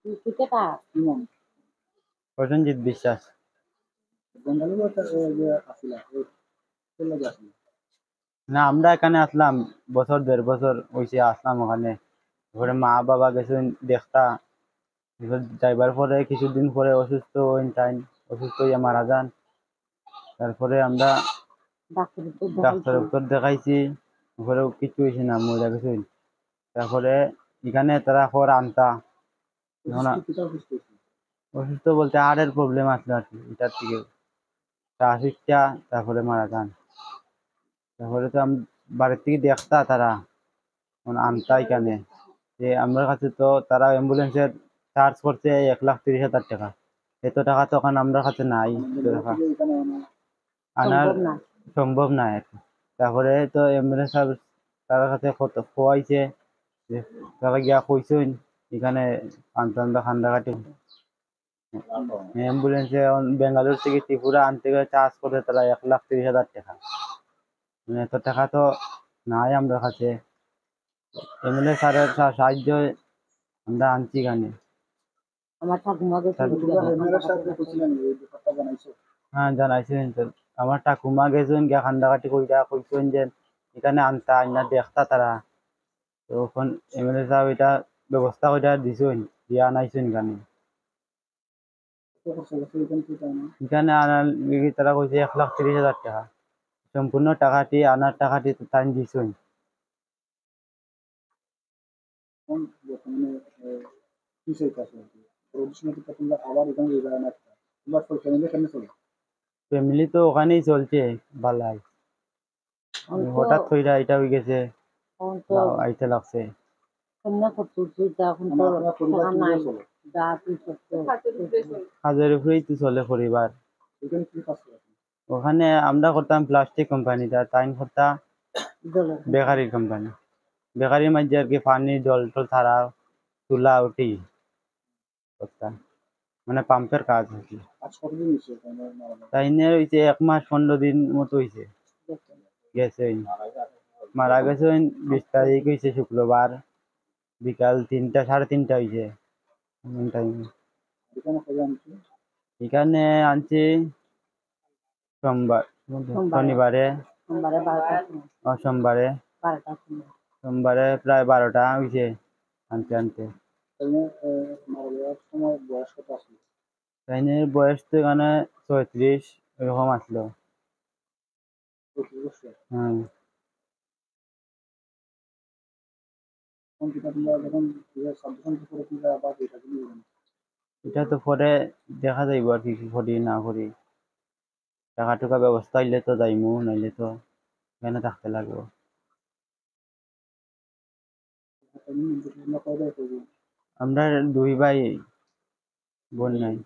প্রসেনজিৎ বিশ্বাস। না, আমরা এখানে আসলাম বছর 1.5 বছর হয়েছে আসলাম ওখানে। তারপরে মা বাবা গেছেন দেখতা, যাইবার পরে কিছুদিন পরে অসুস্থ হইন তাই, অসুস্থ হইয়া মারা যান। তারপরে আমরা ডাক্তার দেখাইছি, তারপরেও কিছু হয়েছে না, মরে গেছেন। তারপরে এখানে তারা খবর আনতা, এখন অসুস্থ বলতে হাড়ের প্রবলেম আসলো আর কি, এটার থেকে শ্বাসিকটা, তারপরে মারা যান। তারপরে তো বাড়ির থেকে দেখতা তারা, এখন আনতা এখানে, যে আমার কাছে তো তারা অ্যাম্বুলেন্সের চার্জ করছে 1,30,000 টাকা। এত টাকা তো এখন আমার কাছে নাই, এত টাকা আনার সম্ভব না আর কি। তারপরে তো অ্যাম্বুলেন্স সার্ভিস তার কাছে কত খোয়াইছে, যে তারা গিয়া কইছেন এখানে আনতে খান্দাঘাটি অ্যাম্বুলেন্সে বেঙ্গালুরু থেকে ত্রিপুরা আনতে গেলে চার্জ করে তারা 1,30,000 টাকা। মানে এত টাকা তো নাই আমার কাছে। অ্যাম্বুলেন্স সারের সাহায্য আমরা আনছি এখানে। হ্যাঁ, জানাইছেন তো। আমার ঠাকুমা গেছেন গিয়া খান্দাঘাটি কইরা কইছেন যে এখানে আনতা আইনা দেখতা তারা। তখন এমএলএ সাহেব এটা ব্যবস্থা করে দিছেন, দিয়া আনাইছেন এখানে। এখানে আনার লিগে তারা কইছে 1,30,000 টাকা। সম্পূর্ণ টাকাটি আনার টাকাটি তাই দিছেন। ফ্যামিলি তো ওখানেই চলছে বালাই, হঠাৎ কইরা এটা হয়ে গেছে, আইতে লাগছে। কাজের উপরেই তো চলে পরিবার। ওখানে আমরা করতাম প্লাস্টিক কোম্পানিটা, তাই করতাম বেকারি কোম্পানি। বেকারির মাঝে আর কি পানি জল টল ছাড়া তুলা উঠি করতাম, মানে পাম্পের কাজ আর কি। তাই নিয়ে হয়েছে 1 মাস 15 দিন মতো হয়েছে গেছে। মারা গেছে 20 তারিখ হয়েছে, শুক্রবার বিকাল 3টা 3:30 হয়েছে টাইমে। এখানে আনছি শনিবারে, সোমবারে প্রায় 12টা হয়েছে আনতে আনতে। তাইনের বয়স তো এখানে 34 এরকম আসলো। হ্যাঁ, এটা তো পরে দেখা যাইব আর কি কি করি না করি। টাকা টুকা ব্যবস্থা হইলে তো যাইমু, নাইলে তো এখানে থাকতে লাগবো। আমরা 2 ভাই, বোন নাই।